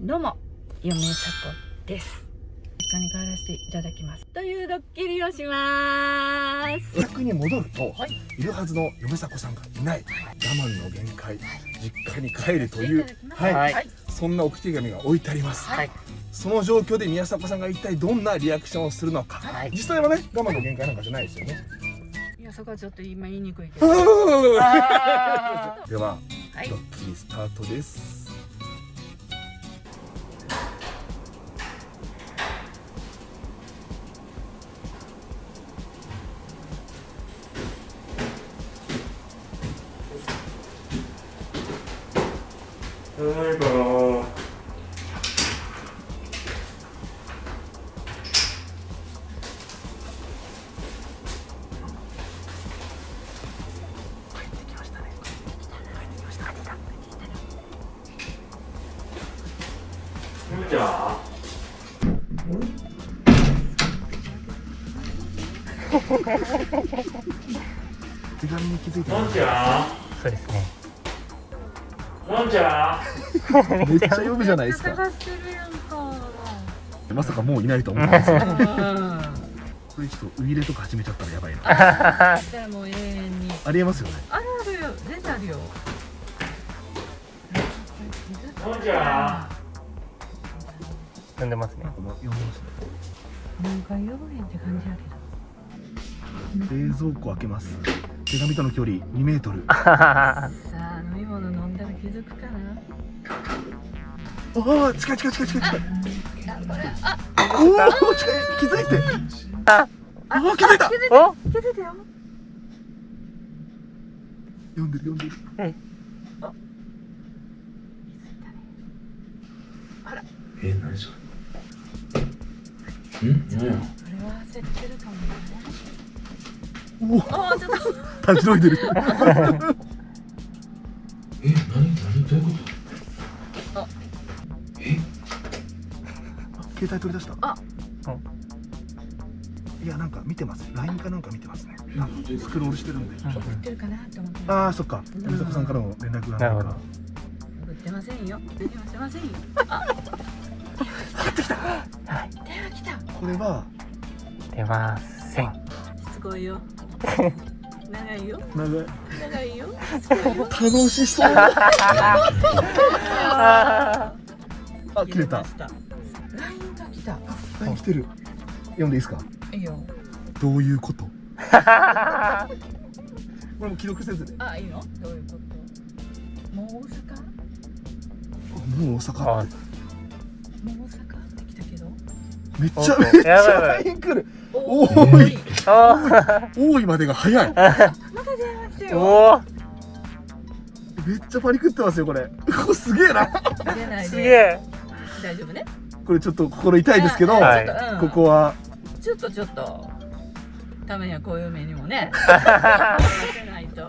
どうも、嫁さこです。実家に帰らせていただきますというドッキリをします。 逆に戻ると、いるはずの嫁さこさんがいない、我慢の限界、実家に帰るという、そんな置き手紙が置いてあります。その状況で宮迫さんが一体どんなリアクションをするのか、実際はね、我慢の限界なんかじゃないですよね。 いや、そこはちょっと今言いにくいけど。 では、ドッキリスタートです。 ないかな。むちゃ手紙に気づいた。 のんちゃん。 そうですね。 のんちゃん。 めっちゃ呼ぶじゃないですか。 探してるやんか。 まさかもういないと思うんですよ。これちょっとウイイレとか始めちゃったらやばいな。 じゃあもう永遠に。 ありえますよね。 あるあるよ、全然あるよ。 のんちゃ呼んでますね。 呼んでますね。 何回呼ぶへんって感じやけど。 冷蔵庫開けます。手紙との距離2メートル。 さあ、飲み物飲んだら気づくかな。 ああ、近い近い近い近い近い。おお、近い、気づいて。ああ、気づいた。 気づいたよ。 読んでる読んでる。 何それ。何や。 これは焦ってるかもね。 おお、 ああ、ちょっと。 立ち退いてる。 何どういうこと。 あ、 携帯取り出した。 あ、 いや、なんか見てます。LINE かなんか見てますね。スクロールしてるんで。 送ってるかなって思って。 ああ、そっか。宮迫さんからの連絡がなるほど。 送ってませんよ。電話してませんよ。あ、電話来た。 これは出ません。 しつこいよ。長いよ。 長い。 長いよ。しつこいよ。 楽しそう。あ、切れた。 LINE が来た。 LINE 来てる。読んでいいですか。 いいよ。 どういうこと。これも記録せずで。 あ、いいの。どういうこと。もう大阪。 もう大阪って。 もう大阪って来たけど。 めっちゃ LINE 来る。多い。多いまでが早い。 また電話来てよ。 おお。 めっちゃパニクってますよこれ。すげえな。 出ないで。 すげえ。 大丈夫ね。 これちょっと心痛いですけど、 はいここはちょっとためにはこういう目にもね合わせないと。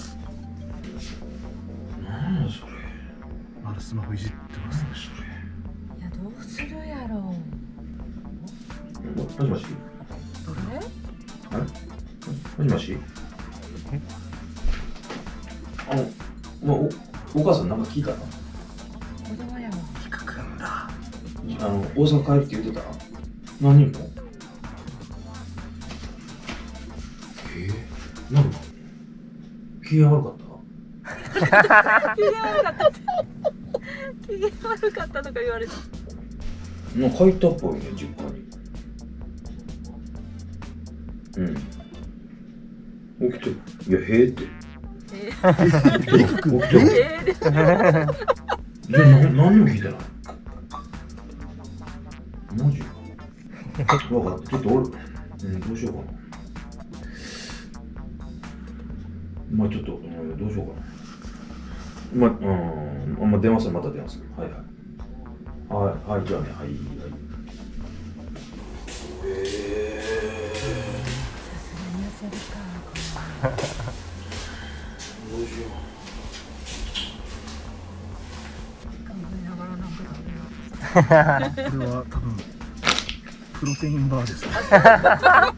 何やそれ。 まだスマホいじってますね。 いや、どうするやろう。 もしもし。もしもし。お母さんなんか聞いたの。 子供やわ。 低くんだ。 大阪帰るって言ってた。何人も。なんか機嫌悪かった。 機嫌悪かったって。機嫌悪かったとか言われて。 なんか帰ったっぽいね、実家に。起きて。いや、へえって。 低くん。 じゃあ何も聞いてない。マジ。わかった。ちょっと俺、どうしようかな。まあちょっと、どうしようかな。まあ電話する、また電話する。はい、じゃあね、はい。 さすがに焦るか。 どうしよ考えながらなんかこれは多分プロテインバーですね。食べながら。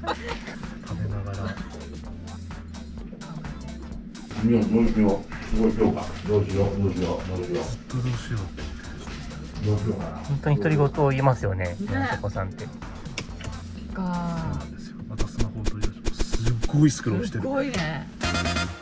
どうしようか。どうしよう。 ずっとどうしようって。 どうしようかな。 本当に独り言を言いますよね、宮迫さんって。 か。 またスマホを取り出して、すっごいスクロールしてる。 すごいね。